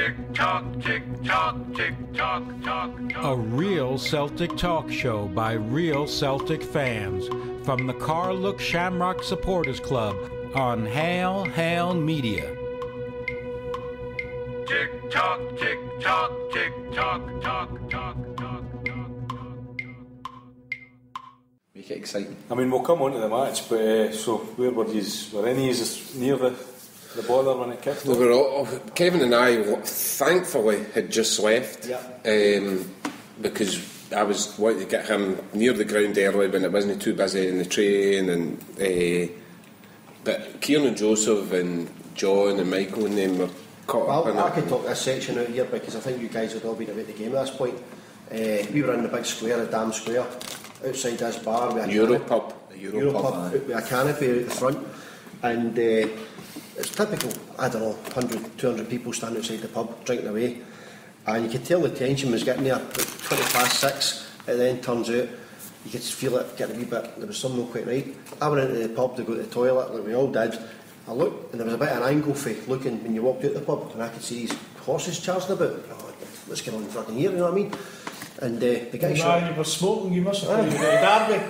A real Celtic talk show by real Celtic fans from the Carluke Shamrock Supporters Club on Hail Hail Media. Tick tock, tick tock, tick tock, tock, tock, tock. Make it exciting. I mean, we'll come on to the match, but so where were any of you near the bother when it kicked off? We were all, Kevin and I, thankfully, had just left because I was wanting to get him near the ground early when it wasn't too busy in the train. And but Kieran and Joseph and John and Michael and them were caught up in it. I could talk this section out here because I think you guys had all been about the game at this point. We were in the big square, the Dam Square, outside this bar with a Europub. With a canopy out the front, and it's typical, I don't know, 100, 200 people standing outside the pub drinking away, and you could tell the tension was getting there. About 6:20 it then turns out you could feel it getting a wee bit, there was something not quite right. I went into the pub to go to the toilet like we all did. I looked and there was a bit of an angle for looking when you walked out the pub, and I could see these horses charging about. Oh, what's going on in fucking here, you know what I mean? And the guy you were smoking, you must have been Derby.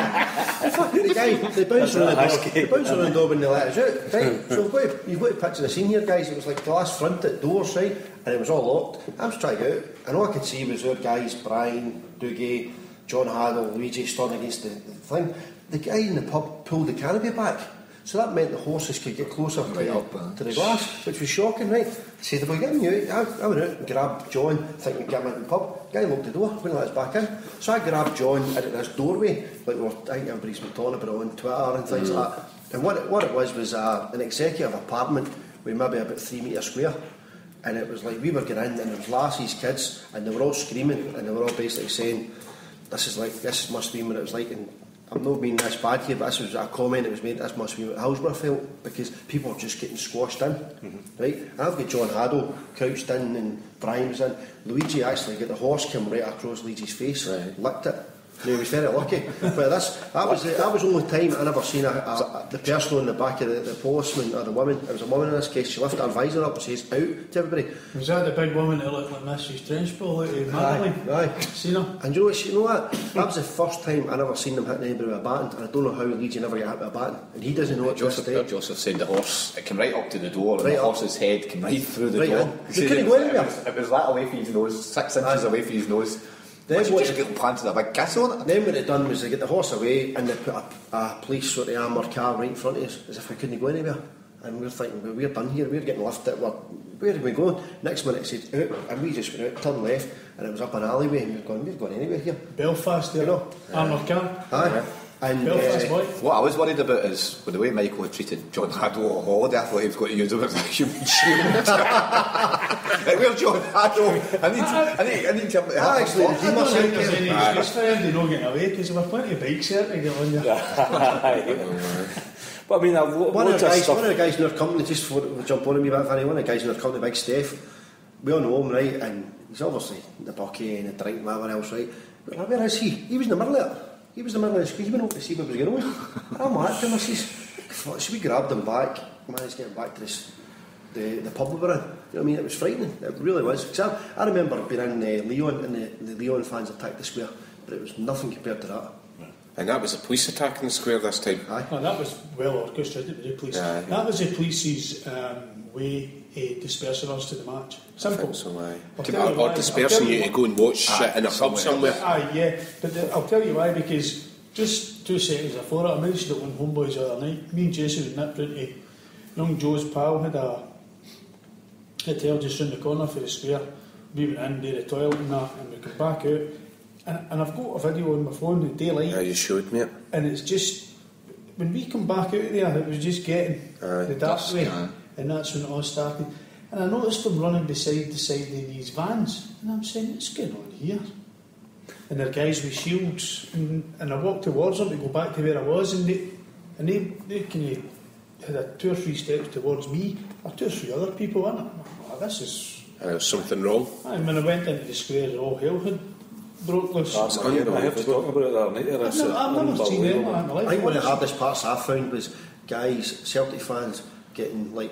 The bouncer on the door when they let us out. Right? So you've got to picture the scene here, guys. It was like glass fronted doors, right? And it was all locked. I was trying to get out, and all I could see was our guys, Brian, Dougie, John Haddle, Luigi stood against the thing. The guy in the pub pulled the canopy back. So that meant the horses could get closer to the glass, which was shocking, right? I said, if we're getting you out, I went out and grabbed John, thinking we'd get him into the pub. Guy locked the door, wouldn't let us back in. So I grabbed John into this doorway, like I think everybody's been talking about it on Twitter and things like that. And what it was an executive apartment with maybe about 3 metre square. And it was like we were getting in, and there was lassies, kids, and they were all screaming, and they were all basically saying, this must be what it was like. And I'm not being this bad here, but this was a comment that was made, this must be what Hillsborough felt, because people were just getting squashed in, right? And I've got John Haddle crouched in, and Brian was in. Luigi actually got the horse come right across Luigi's face, licked it. He was very lucky. But that was the only time I never seen the person on the back of the policeman or the woman. It was a woman in this case. She lifted her visor up and says, out to everybody. Was that the big woman that looked like Mrs. Trenchbull out of Madeline? Aye. Seen her? And you know what? That was the first time I never seen them hitting anybody with a baton, and I don't know how Luigi never got hit with a baton. And he doesn't know it. Joseph said the horse, it came right up to the door, and the horse's head came right through the door. He couldn't go anywhere. It was that away from his nose, 6 inches away from his nose. Then what just get planted a big kiss on it. Then what they done was they get the horse away and they put a police sort of armoured car right in front of us, as if we couldn't go anywhere. And we were thinking, we're done here, we're getting lifted, where are we going? Next minute it said out, and we just went out, turned left, and it was up an alleyway, and we're going anywhere here. Belfast, there, armoured car. Aye. And Belfast boy. What I was worried about is with the way Michael had treated John Haddle on holiday. I thought he was going to use him as a human shield. Like, where's John Haddle? I need to actually, I don't think there's any excuse for him to not getting away, because there were plenty of bikes here to get on there. But I mean, one of the guys in our company, just before we jump on a wee bit funny, one of the guys in our company, Big Steph, we all know him, right? And he's obviously the bucky and the drink and whatever else, right? But where is he? He was in the middle of it. He was in the middle of the screen, he went over to see what was going on. I'm like him, I says, so we grabbed him back, managed to get him back to the pub we were in. You know what I mean? It was frightening, it really was. Because I remember being in Leon, and the Leon fans attacked the square, but it was nothing compared to that. And that was a police attack in the square this time. Aye. Oh, that was well orchestrated by the police. Aye. That was the police's way dispersing us to the match. Simple. Or dispersing you to go and watch shit in a pub somewhere. Aye, yeah. But I'll tell you why, because just 2 seconds before it, I mentioned it on Homeboys the other night. Me and Jason had nipped into young Joe's pal, had a hotel just round the corner for the square. We went in, did the toilet and that, and we come back out. And I've got a video on my phone in daylight. Yeah, you showed me it. And it's just, when we come back out of there, it was just getting the dark way. And that's when it all started. And I noticed them running beside the side of these vans. And I'm saying, what's going on here? And they're guys with shields. And I walked towards them to go back to where I was. And they kind of had a 2 or 3 steps towards me. Or 2 or 3 other people. And I'm like, oh, this is... There was something wrong. And when I went into the square, all hell had broke loose. I have to talk about it the other night. I've never seen them in my life. I think one of the hardest parts I found was guys, Celtic fans, getting like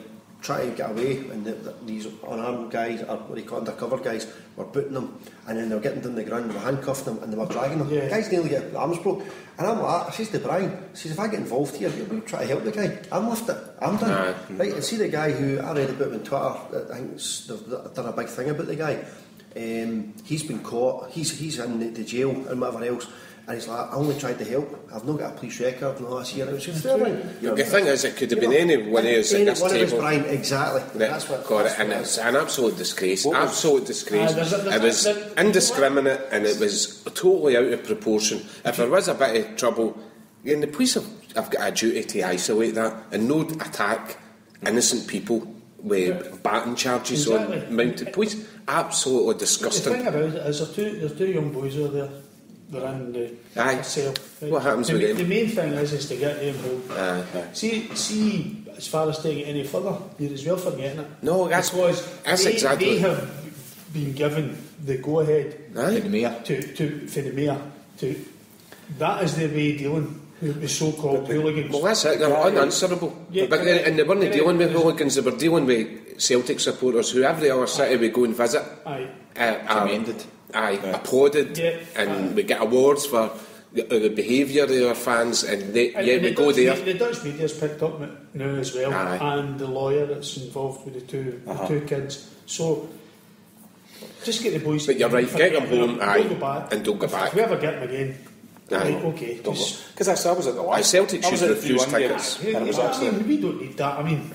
trying to get away, and these unarmed guys, or what do you call undercover guys, were booting them, and then they were getting them to the ground, they were handcuffing them, and they were dragging them. The guys nearly get their arms broke. And I'm like, I says to Brian, I says, if I get involved here, we'll try to help the guy. I'm left it. I'm done. Right, and see the guy who I read about on Twitter, I think they've done a big thing about the guy. He's been caught, he's in the jail and whatever else. And he's like, I only tried to help. I've not got a police record in the last year. It was the thing is, it could have been any one of us at this table. Brian, exactly. That's what got it, and it's an absolute disgrace. Absolute disgrace. It was indiscriminate, and it was totally out of proportion. If there was a bit of trouble, and the police have got a duty to isolate that and not attack innocent people with batting charges on mounted police. Absolutely disgusting. The thing about it is there's two young boys over there. They're in the cell. Right? What happens with them? The main thing is to get them home. See, as far as taking it any further, you're as well forgetting it. No, that's exactly. They have been given the go-ahead for the mayor. For the mayor. That is their way of dealing with the so-called hooligans. Well, that's it. They're unanswerable. Yeah, and they weren't dealing with hooligans. They were dealing with Celtic supporters who every other city we go and visit. Commended. Applauded, and we get awards for the behaviour of our fans, and we go there. The Dutch media's picked up now as well, and the lawyer that's involved with the two kids. So just get the boys. But you're right, get them home, don't go back. And don't go back. If we ever get them again, right, okay. Because I was at the last. Celtic should refuse tickets. We don't need that. I mean,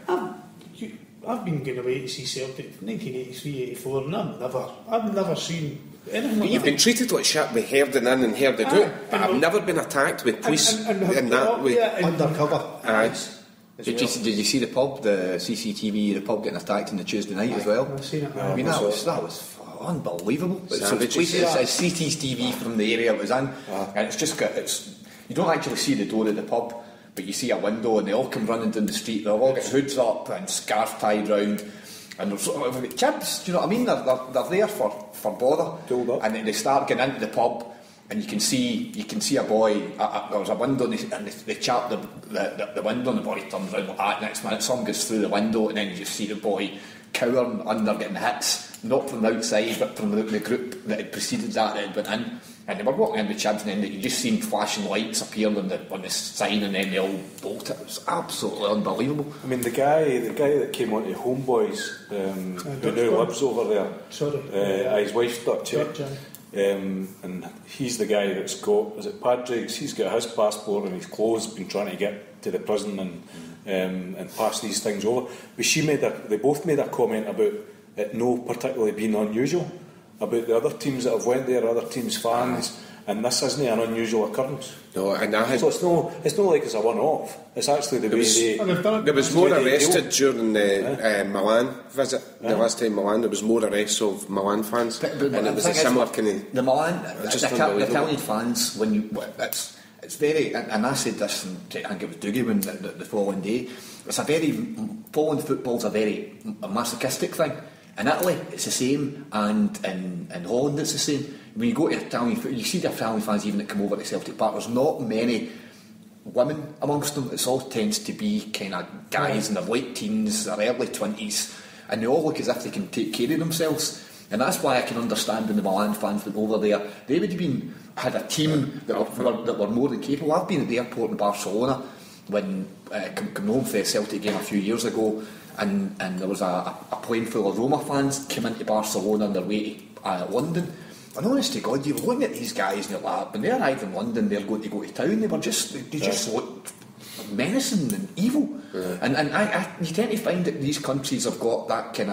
I've been going away to see Celtic 1983-84, and I've never seen anything like You've been treated like shit with herding in and herding out, but I've never been attacked with police in that way. Undercover. Did you see the pub, the CCTV, the pub getting attacked on the Tuesday night as well? I've seen it. I mean, that was unbelievable. So it's CCTV from the area it was in, and it's just got, you don't actually see the door of the pub, but you see a window, and they all come running down the street. They've all got hoods up and scarf tied round, and they're chips. Do you know what I mean? They're there for bother, and then they start getting into the pub, and you can see a boy. There was a window, and they chap the window, and the boy turns around like that. Next minute, someone goes through the window, and then you just see the boy cowering under, getting hits, not from the outside, but from the group that had preceded that had went in. And they were walking in with chibs, and then you just seen flashing lights appear on the sign, and then they all bolted. It was absolutely unbelievable. I mean, the guy that came on to Homeboys, who now lives over there. His wife's Dutch, and he's the guy that's got, is it Padraig's? He's got his passport and his clothes, been trying to get to the prison and pass these things over. But they both made a comment about it no particularly being unusual, about the other teams that have went there, other teams' fans, and this isn't an unusual occurrence. No, and so it's not like it's a one-off. It's actually the way they. There was more arrested during the Milan visit. The last time Milan, there was more arrests of Milan fans, and it was a similar kind of. The Milan, the Italian fans, it's very, and I said this, and I think it was Dougie when the following day. It's a very, following football's a very masochistic thing. In Italy, it's the same, and in Holland, it's the same. When you go to Italian football, you see the Italian fans even that come over to Celtic Park. There's not many women amongst them. It all tends to be kind of guys in their late teens, their early 20s, and they all look as if they can take care of themselves. And that's why I can understand when the Milan fans went over there. They would have had a team that were more than capable. I've been at the airport in Barcelona when coming home for a Celtic game a few years ago, and there was a plane full of Roma fans came into Barcelona on their way to London. And honest to God, you were looking at these guys and you're like, when they arrived in London, they're going to go to town. They just looked menacing and evil. Yeah. And you tend to find that these countries have got that kind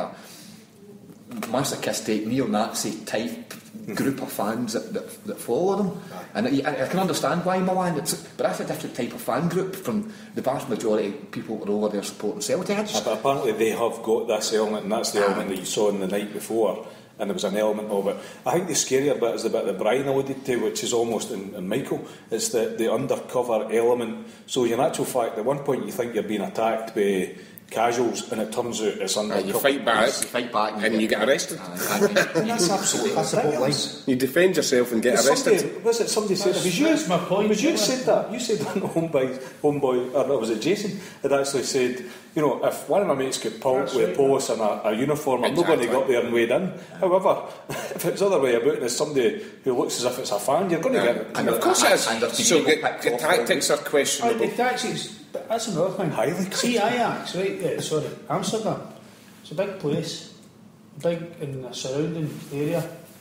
of masochistic, neo-Nazi type group of fans that follow them. And I can understand why Milan, but that's a different type of fan group from the vast majority of people that are over there supporting Celtic. But apparently they have got this element, and that's the element that you saw in the night before, and there was an element of it. I think the scarier bit is the bit that Brian alluded to, which is almost in Michael. It's the undercover element. So in actual fact, at one point you think you're being attacked by casuals, and it turns out it's under. You fight back, and you get arrested. That's absolutely ridiculous. You defend yourself and get arrested. Somebody said it was you. That's my point. Was you said that? You said that homeboy, or was it Jason? Had actually said, you know, if one of my mates got pulled with a police and a uniform, I'm not going to go up there and wade in. However, if it's the other way about, and there's somebody who looks as if it's a fan, you're going to get it. And of course it is. So the tactics are questionable. The tactics. That's another thing. Highly See Ajax, right? Amsterdam. It's a big place, big in the surrounding area.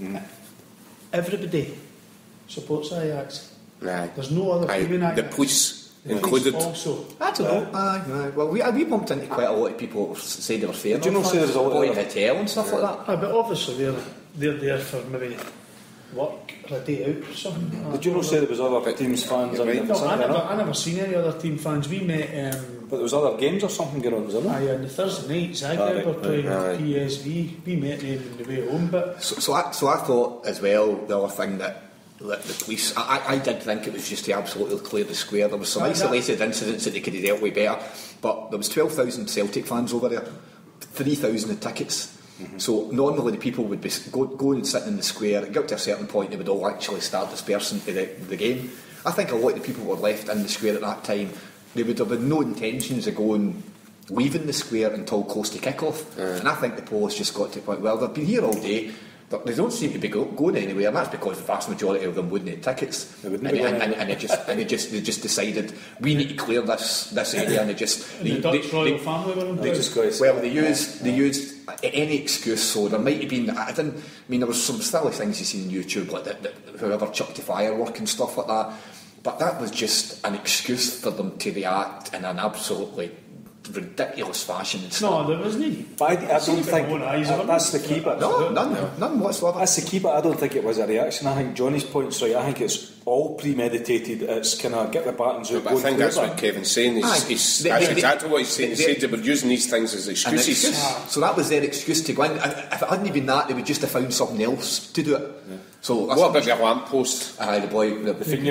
Everybody supports Ajax. There's no other team in Ajax. The police included. Also, I don't know. Aye. Well, we bumped into quite a lot of people who said they were fair. Did you know say there's a lot of hotel and stuff like that? but obviously they're there for maybe work or a day out or something. Did you know say there was other teams fans? No, I never seen any other team fans. We met. But there was other games or something going on, was there? Aye, on the Thursday night, Zagreb were playing PSV. We met them on the way home. But so I thought as well, the other thing that the police, I did think it was just to absolutely clear the square. There was some isolated incidents that they could have dealt with better, but there was 12,000 Celtic fans over there, 3,000 of tickets. So normally the people would be go and sit in the square, and get to a certain point they would all actually start dispersing to the game. I think a lot of the people who were left in the square at that time, they would have had no intentions of leaving the square until close to kick-off. And I think the Polish just got to the point, well, they've been here all day, but they don't seem to be going anywhere, and that's because the vast majority of them wouldn't have tickets. And they just decided, we need to clear this area, and the Dutch royal family were involved. Well, they used any excuse, so there might have been, there was some silly things you see on YouTube, like that whoever chucked a firework and stuff like that, but that was just an excuse for them to react in an absolutely ridiculous fashion and stuff. No, there wasn't. But I don't think that's the key bit. No, none whatsoever. That's the key bit. I don't think it was a reaction. I think Johnny's point's right. I think it's all premeditated. It's kind of get the battons out. But I think that's what Kevin's saying. That's exactly what he's saying. He said they were using these things as excuses. So that was their excuse to go in. If it hadn't been that, they would just have found something else to do it. Yeah. So what about your lamppost? The boy, the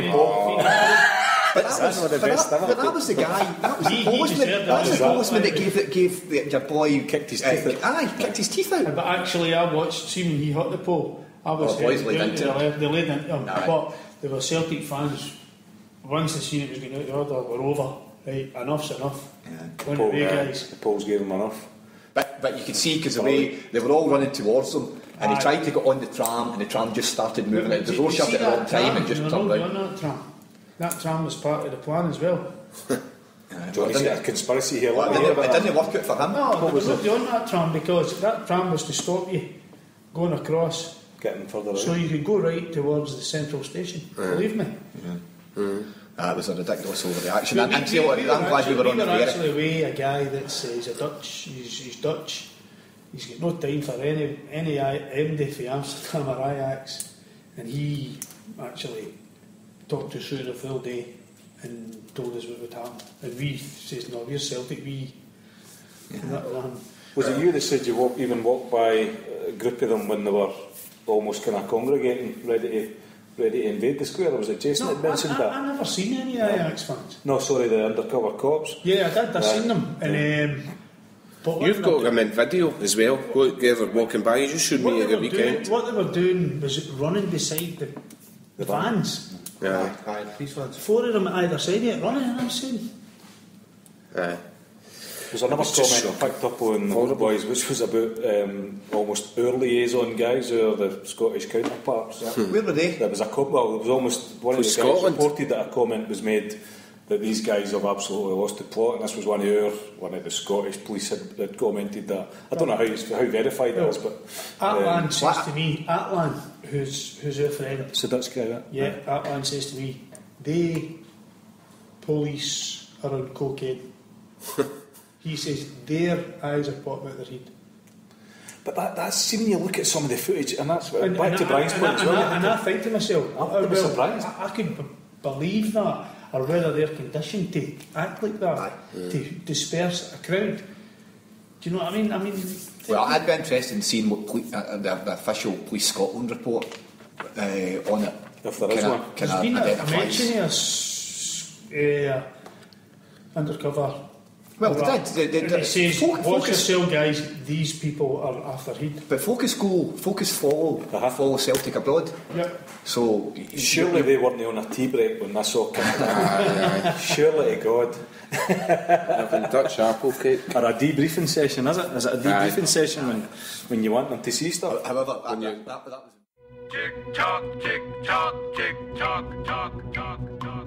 But that was the guy. That was the postman. That was the postman that gave your boy kicked his teeth out. Kicked his teeth out. But actually, I watched. See when he hit the pole, I was boys laid into it. They laid into him. But there were Celtic fans. Once they seen it was going out the order, we're over. Right, enough's enough. Guys. The Poles gave him enough. But you could see because the way they were all running towards them, and he tried to get on the tram, and the tram just started moving. The door shut at the wrong time and just turned out. That tram was part of the plan as well. Johnny's got a conspiracy here. It didn't work out for him. No, they were on that tram because that tram was to stop you going across, getting further so you could go right towards the central station. Believe me. It was a ridiculous overreaction. I'm glad we were on the air. Actually away a guy that's he's Dutch. He's Dutch. He's got no time for any MD for Amsterdam or Ajax, and he actually talked to us through the full day and told us what would happen. And we says, no, we're Celtic, Was it you that said you walked by a group of them when they were almost kind of congregating, ready to invade the square, or was it Jason that mentioned that? I never seen any Ajax fans. No, sorry, the undercover cops. Yeah, I did, I seen them. And, you've got them in video as well, they're walking by, you just showed me at the weekend. What they were doing was running beside the vans. Yeah. These fans. 4 of them at either side of it running, and I'm saying. There's another comment I picked up on the boys, which was about almost our liaison guys who are the Scottish counterparts. Where were they? There was it was almost one of the guys reported that a comment was made that these guys have absolutely lost the plot, and this was one of the Scottish police had commented that. I don't know how verified that is, but Atlan says to me, Atlan, who's our friend, it's a Dutch guy, Atlan says to me, the police are on cocaine. He says their eyes are popping out their head. But that's see when you look at some of the footage, and that's back to Brian's point as well. And I think to myself, I'm surprised. I could believe that, or whether they're conditioned to act like that, to disperse a crowd. Do you know what I mean? Well, I'd be interested in seeing what the official Police Scotland report on it. If there is one. There's been a mention of undercover Well, they did. It says, watch Focus, yourself, guys, these people are after Heat. but Focus follow Celtic abroad. Yep. So Surely they weren't on a tea break when this all came down. Surely to God. Having Dutch apple cake. Or a debriefing session, is it? Is it a debriefing session when you want them to see stuff? However, that was. Tick tock, tick tock, tick tock, tock, tock, tock.